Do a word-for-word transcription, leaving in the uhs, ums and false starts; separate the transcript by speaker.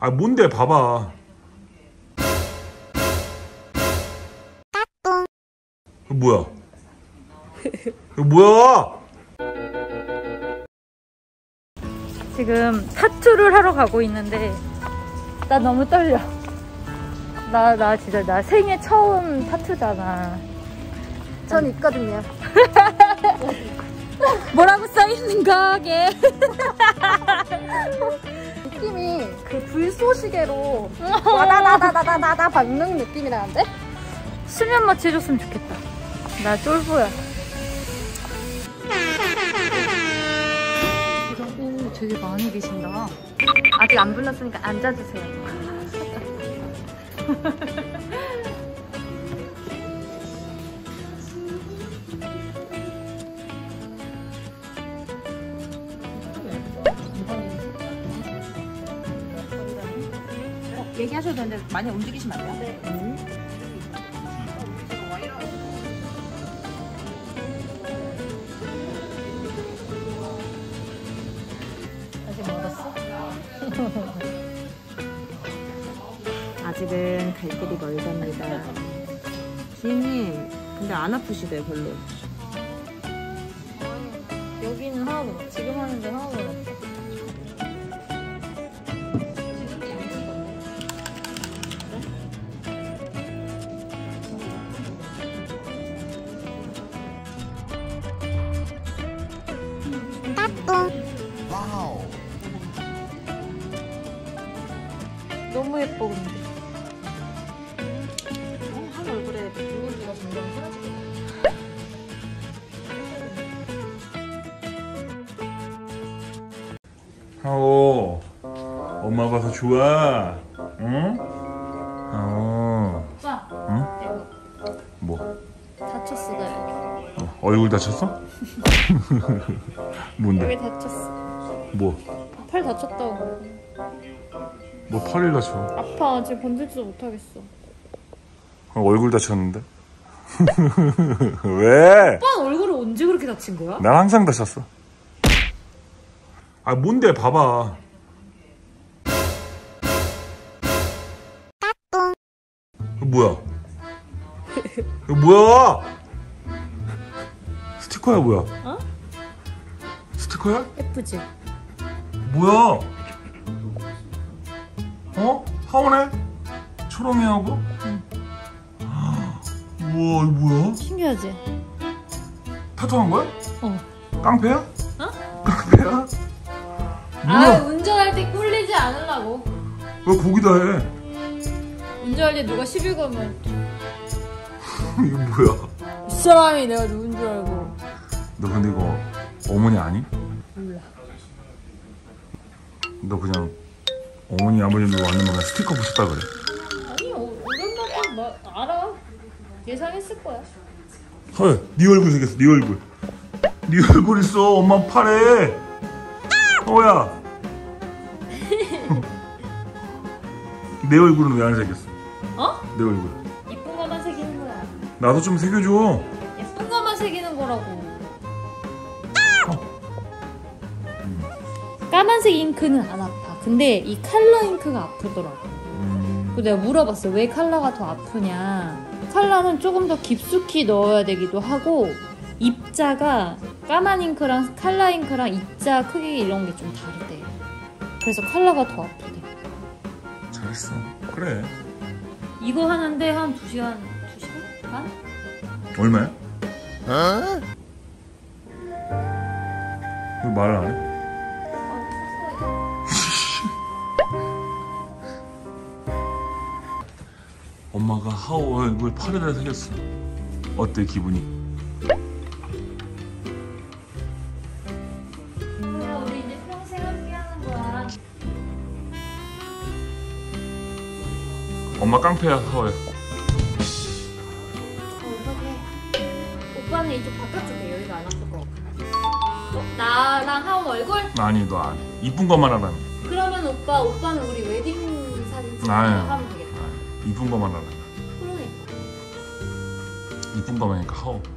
Speaker 1: 아 뭔데 봐봐. 이거 뭐야? 이거 뭐야?
Speaker 2: 지금 타투를 하러 가고 있는데 나 너무 떨려. 나, 나 진짜 나 생애 처음 타투잖아.
Speaker 3: 전 있거든요.
Speaker 2: 뭐라고 써있는 거게?
Speaker 3: 느낌이 그 불쏘시개로 와다다다다다다 박는 느낌이 나는데?
Speaker 2: 수면 마취 해줬으면 좋겠다. 나 쫄보야. 오, 되게 많이 계신다. 아직 안 불렀으니까 앉아주세요.
Speaker 4: 얘기하셔도 되는데 많이 움직이시면 안 돼요? 네. 음.
Speaker 2: 아직 멀었어?
Speaker 4: 아직은 갈 길이 멀답니다. 지인님, 근데 안 아프시대요, 별로.
Speaker 2: 여기는 하나도 없어. 지금 하는데 하나도 없어.
Speaker 1: 와우.
Speaker 2: 너무 예뻐 근데.
Speaker 4: 어, 한 얼굴에 붉은기가 점점 사라지고.
Speaker 1: 하오, 엄마 봐서 좋아. 응? 하오.
Speaker 2: 오빠.
Speaker 1: 응?
Speaker 2: 이거
Speaker 1: 뭐?
Speaker 2: 다쳤어 나 여기.
Speaker 1: 어, 얼굴 다쳤어? 뭔데?
Speaker 2: 여기 다쳤어.
Speaker 1: 뭐?
Speaker 2: 팔 다쳤다고.
Speaker 1: 뭐 팔을 다쳐?
Speaker 2: 아파. 지금 번지지도 못하겠어.
Speaker 1: 어, 얼굴 다쳤는데? 왜?
Speaker 2: 오빠 얼굴을 언제 그렇게 다친 거야?
Speaker 1: 난 항상 다쳤어. 아 뭔데 봐봐. 이거 뭐야? 이거 뭐야? 스티커야 뭐야?
Speaker 2: 어?
Speaker 1: 스티커야?
Speaker 2: 예쁘지?
Speaker 1: 뭐야? 어? 하오네? 초롱이하고?
Speaker 2: 응.
Speaker 1: 우와 이거 뭐야?
Speaker 2: 신기하지?
Speaker 1: 타투한 거야?
Speaker 2: 어.
Speaker 1: 깡패야?
Speaker 2: 어?
Speaker 1: 깡패야?
Speaker 2: 아
Speaker 1: 뭐야?
Speaker 2: 운전할 때 꿀리지 않으려고.
Speaker 1: 왜 거기다 해?
Speaker 2: 운전할 때 누가 시비 걸면
Speaker 1: 이거 뭐야?
Speaker 2: 이 사람이 내가 누군 줄 알고.
Speaker 1: 너 근데 이거 어머니 아니?
Speaker 2: 몰라.
Speaker 1: 너 그냥 어머니 아버님도 왔는 거야 스티커 붙였다 그래.
Speaker 2: 아니 어, 오랜만에 막 알아. 예상했을 거야.
Speaker 1: 헐, 네 얼굴 생겼어, 네 얼굴. 네 얼굴 있어, 엄마 팔에. 어야. 내 얼굴은 왜 안 새겼어?
Speaker 2: 어?
Speaker 1: 내 얼굴.
Speaker 2: 이쁜 것만 새기는 거야.
Speaker 1: 나도 좀 새겨줘.
Speaker 2: 예쁜 것만 새기는 거라고. 까만색 잉크는 안 아파. 근데 이 컬러 잉크가 아프더라고.
Speaker 1: 음.
Speaker 2: 그래서 내가 물어봤어. 왜 컬러가 더 아프냐. 컬러는 조금 더 깊숙이 넣어야 되기도 하고 입자가 까만 잉크랑 컬러 잉크랑 입자 크기 이런 게 좀 다르대. 그래서 컬러가 더 아프대.
Speaker 1: 잘했어. 그래.
Speaker 2: 이거 하는데 한 두 시간, 두 시간 반?
Speaker 1: 얼마야? 어? 왜 말을 안 해? 엄마가 하오 얼굴 팔에다 새겼어. 어때 기분이?
Speaker 2: 그럼 우리 이제 평생 함께 하는 거야.
Speaker 1: 엄마 깡패야 하오야.
Speaker 2: 오빠는 이쪽 바깥쪽에 여기가 안 아플 것 같아. 어, 나랑 하온 얼굴?
Speaker 1: 아니 너 안 해. 이쁜 것만 하라며.
Speaker 2: 그러면 오빠, 오빠는 우리 웨딩 사진 찍고
Speaker 1: 아유.
Speaker 2: 하면 되겠다.
Speaker 1: 이쁜 것만 하라.
Speaker 2: 그러니까.
Speaker 1: 이쁜 것만 하니까 하오.